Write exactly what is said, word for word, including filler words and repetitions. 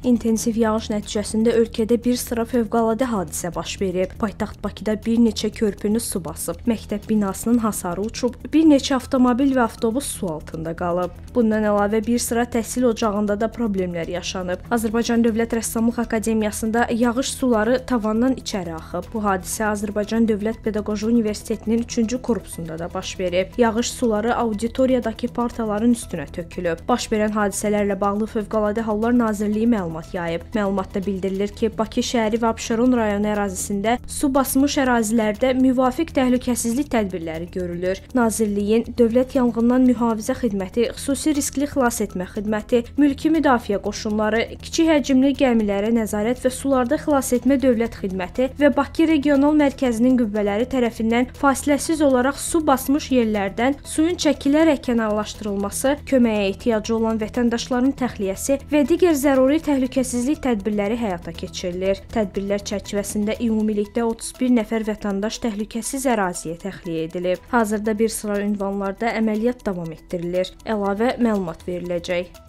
İntensiv yağış nəticəsində ölkədə bir sıra fövqəladə hadisə baş verib. Paytaxt Bakıda bir neçə körpünü su basıb, məktəb binasının hasarı uçub, bir neçə avtomobil və avtobus su altında qalıb. Bundan əlavə bir sıra təhsil ocağında da problemlər yaşanıb. Azərbaycan Dövlət Rəssamlıq Akademiyasında yağış suları tavandan içəri axıb. Bu hadisə Azərbaycan Dövlət Pedaqoji Universitetinin üçüncü korpusunda da baş verib. Yağış suları auditoriyadakı partaların üstünə tökülüb. Baş verən hadisələrlə bağlı Fövqəladə Hallar Nazirliyi məlumat yayıb. Məlumatda bildirilir ki, Bakı şəhəri və Abşeron rayonu ərazisində su basmış ərazilərdə müvafiq təhlükəsizlik tədbirləri görülür. Nazirliyin Dövlət Yanğından Mühafizə Xidməti, Xüsusi Riskli Xilasetmə Xidməti, Mülki Müdafiə Qoşunları, kiçik həcmli gəmilərə nəzarət və sularda xilasetmə dövlət xidməti və Bakı Regional Mərkəzinin qüvvələri tərəfindən fasiləsiz olaraq su basmış yerlərdən suyun çəkilərək kənarlaşdırılması, köməyə ehtiyacı olan vətəndaşların təxliyəsi və digər zəruri təhlükəsizlik tədbirləri həyata keçirilir. Tədbirlər çərçivəsində ümumilikdə otuz bir nəfər vətəndaş təhlükəsiz əraziyə təxliyə edilib. Hazırda bir sıra ünvanlarda əməliyyat davam etdirilir. Əlavə məlumat veriləcək.